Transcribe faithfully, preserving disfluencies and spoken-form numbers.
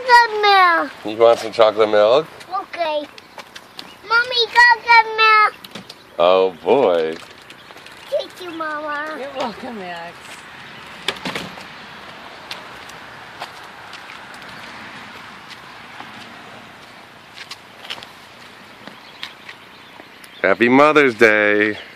chocolate milk. You want some chocolate milk? Okay. Mommy, chocolate milk. Oh boy. Thank you, Mama. You're welcome, Max. Happy Mother's Day.